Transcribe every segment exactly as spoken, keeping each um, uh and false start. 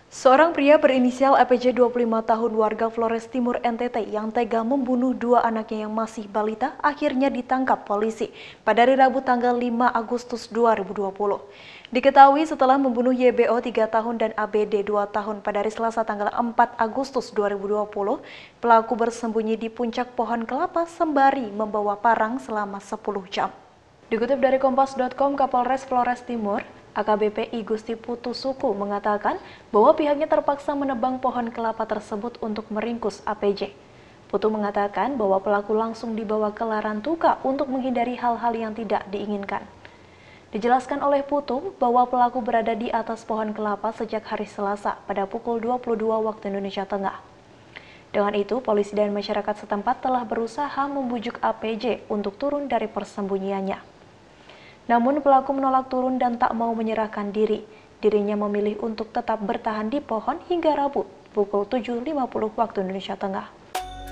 Seorang pria berinisial A P J dua puluh lima tahun warga Flores Timur N T T yang tega membunuh dua anaknya yang masih balita akhirnya ditangkap polisi pada hari Rabu tanggal lima Agustus dua ribu dua puluh. Diketahui setelah membunuh Y B O tiga tahun dan A B D dua tahun pada hari Selasa tanggal empat Agustus dua ribu dua puluh, pelaku bersembunyi di puncak pohon kelapa sembari membawa parang selama sepuluh jam. Dikutip dari Kompas titik com, Kapolres Flores Timur, A K B P I Gusti Putu Suku mengatakan bahwa pihaknya terpaksa menebang pohon kelapa tersebut untuk meringkus A P J. Putu mengatakan bahwa pelaku langsung dibawa ke Larantuka untuk menghindari hal-hal yang tidak diinginkan. Dijelaskan oleh Putu bahwa pelaku berada di atas pohon kelapa sejak hari Selasa pada pukul dua puluh dua waktu Indonesia Tengah. Dengan itu, polisi dan masyarakat setempat telah berusaha membujuk A P J untuk turun dari persembunyiannya. Namun pelaku menolak turun dan tak mau menyerahkan diri. Dirinya memilih untuk tetap bertahan di pohon hingga Rabu pukul tujuh lima puluh waktu Indonesia Tengah.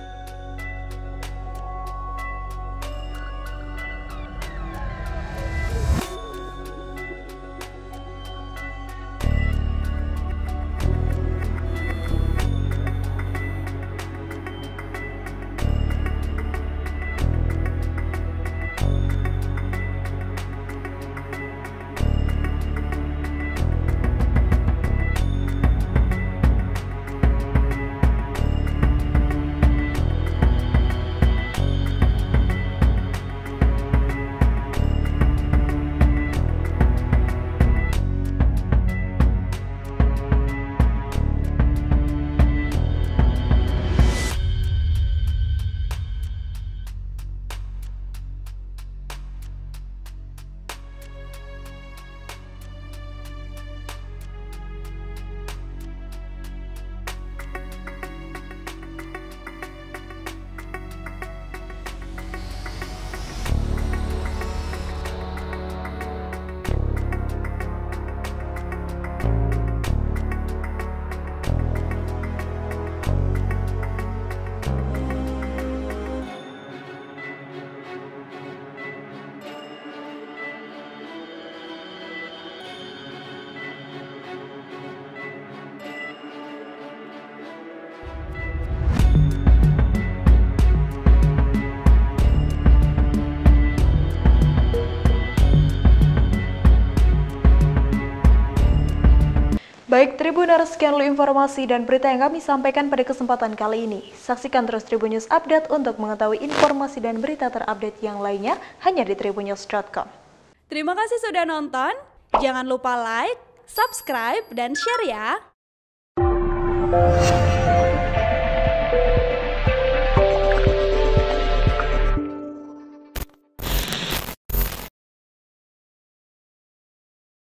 Baik Tribuners, sekian dulu informasi dan berita yang kami sampaikan pada kesempatan kali ini. Saksikan terus Tribun News Update untuk mengetahui informasi dan berita terupdate yang lainnya hanya di tribun news titik com. Terima kasih sudah nonton. Jangan lupa like, subscribe, dan share ya.